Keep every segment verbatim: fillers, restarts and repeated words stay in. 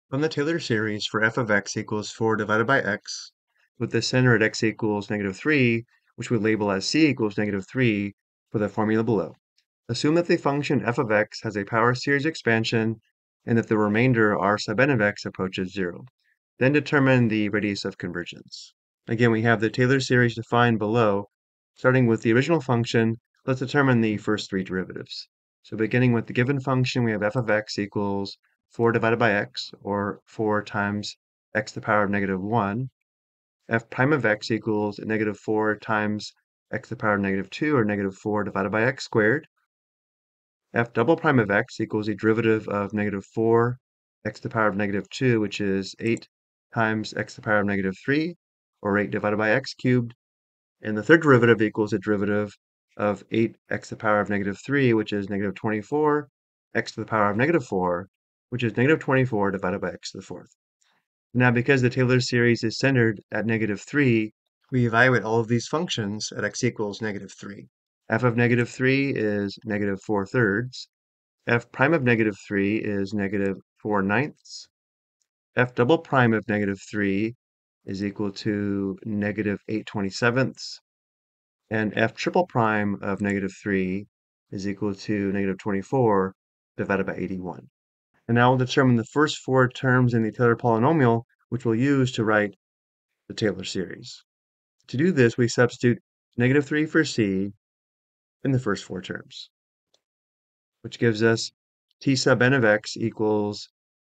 From the Taylor series for f of x equals four divided by x, with the center at x equals negative three, which we label as c equals negative three for the formula below. Assume that the function f of x has a power series expansion and that the remainder r sub n of x approaches zero. Then determine the radius of convergence. Again, we have the Taylor series defined below. Starting with the original function, let's determine the first three derivatives. So beginning with the given function, we have f of x equals four divided by x, or four times x to the power of negative one. F prime of x equals negative four times x to the power of negative two, or negative four divided by x squared. F double prime of x equals the derivative of negative four x to the power of negative two, which is eight times x to the power of negative three, or eight divided by x cubed. And the third derivative equals the derivative of eight x to the power of negative three, which is negative twenty-four x to the power of negative four, which is negative twenty-four divided by x to the fourth. Now, because the Taylor series is centered at negative three, we evaluate all of these functions at x equals negative three. F of negative three is negative four thirds. F prime of negative three is negative four ninths. F double prime of negative three is equal to negative eight twenty-sevenths. And f triple prime of negative three is equal to negative twenty-four divided by eighty-one. And now we'll determine the first four terms in the Taylor polynomial, which we'll use to write the Taylor series. To do this, we substitute negative three for c in the first four terms, which gives us t sub n of x equals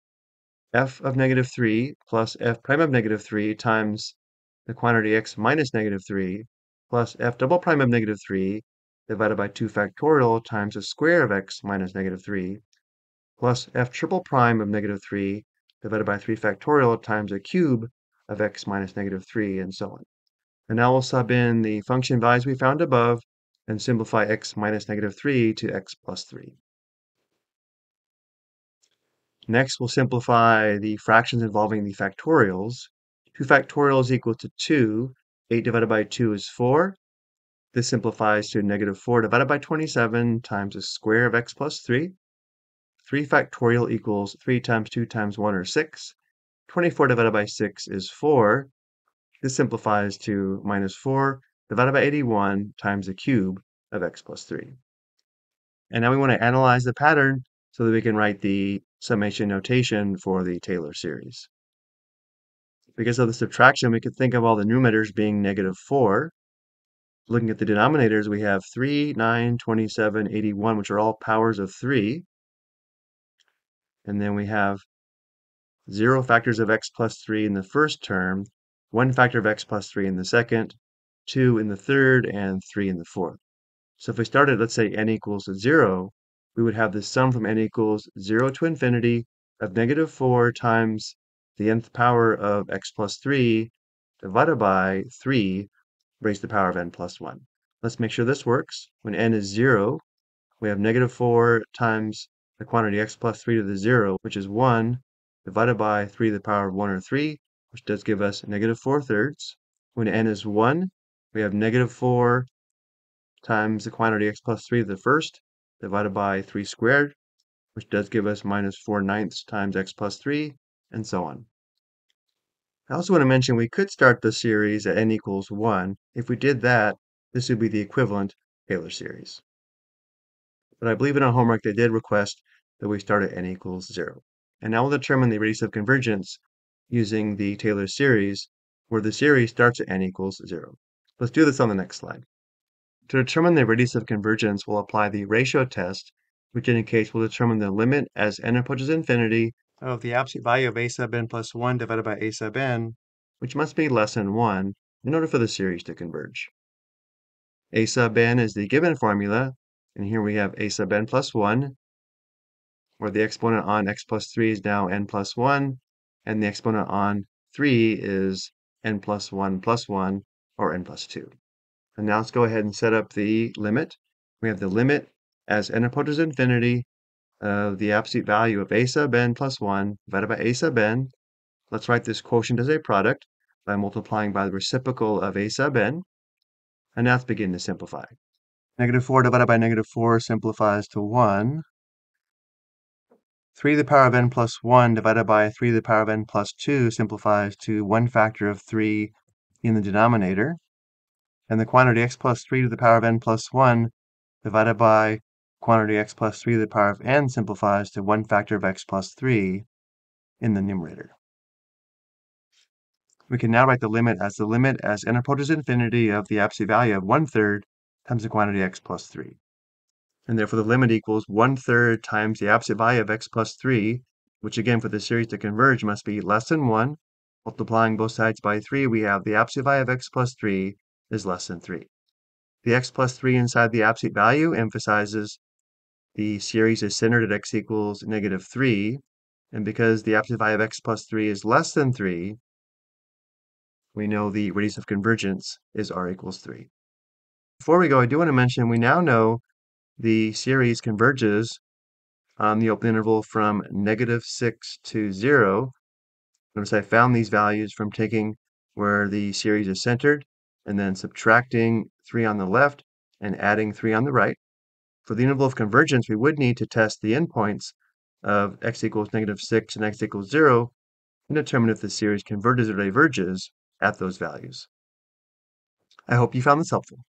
f of negative three plus f prime of negative three times the quantity x minus negative three plus f double prime of negative three divided by two factorial times the square of x minus negative three plus f triple prime of negative three divided by three factorial times a cube of x minus negative three, and so on. And now we'll sub in the function values we found above and simplify x minus negative three to x plus three. Next, we'll simplify the fractions involving the factorials. two factorial is equal to two. eight divided by two is four. This simplifies to negative four divided by twenty-seven times the square of x plus three. three factorial equals three times two times one, or six. twenty-four divided by six is four. This simplifies to minus four divided by eighty-one times the cube of x plus three. And now we want to analyze the pattern so that we can write the summation notation for the Taylor series. Because of the subtraction, we could think of all the numerators being negative four. Looking at the denominators, we have three, nine, twenty-seven, eighty-one, which are all powers of three. And then we have zero factors of x plus three in the first term, one factor of x plus three in the second, two in the third, and three in the fourth. So if we started, let's say n equals zero, we would have the sum from n equals zero to infinity of negative four times the nth power of x plus three divided by three raised to the power of n plus one. Let's make sure this works. When n is zero, we have negative four times the quantity x plus three to the zero, which is one, divided by three to the power of one, or three, which does give us negative four thirds. When n is one, we have negative four times the quantity x plus three to the first, divided by three squared, which does give us minus four ninths times x plus three, and so on. I also want to mention we could start the series at n equals one. If we did that, this would be the equivalent Taylor series. But I believe in our homework they did request that we start at n equals zero. And now we'll determine the radius of convergence using the Taylor series, where the series starts at n equals zero. Let's do this on the next slide. To determine the radius of convergence, we'll apply the ratio test, which indicates we'll determine the limit as n approaches infinity of the absolute value of a sub n plus one divided by a sub n, which must be less than one in order for the series to converge. A sub n is the given formula, and here we have a sub n plus one, where the exponent on x plus three is now n plus one, and the exponent on three is n plus one plus one, or n plus two. And now let's go ahead and set up the limit. We have the limit as n approaches infinity of the absolute value of a sub n plus one divided by a sub n. Let's write this quotient as a product by multiplying by the reciprocal of a sub n. And now let's begin to simplify. Negative four divided by negative four simplifies to one. three to the power of n plus one divided by three to the power of n plus two simplifies to one factor of three in the denominator. And the quantity x plus three to the power of n plus one divided by quantity x plus three to the power of n simplifies to one factor of x plus three in the numerator. We can now write the limit as the limit as n approaches infinity of the absolute value of one third times the quantity x plus three. And therefore the limit equals one third times the absolute value of x plus three, which again for the series to converge must be less than one. Multiplying both sides by three, we have the absolute value of x plus three is less than three. The x plus three inside the absolute value emphasizes the series is centered at x equals negative three, and because the absolute value of x plus three is less than three, we know the radius of convergence is r equals three. Before we go, I do want to mention we now know the series converges on the open interval from negative six to zero. Notice I found these values from taking where the series is centered and then subtracting three on the left and adding three on the right. For the interval of convergence, we would need to test the endpoints of x equals negative six and x equals zero and determine if the series converges or diverges at those values. I hope you found this helpful.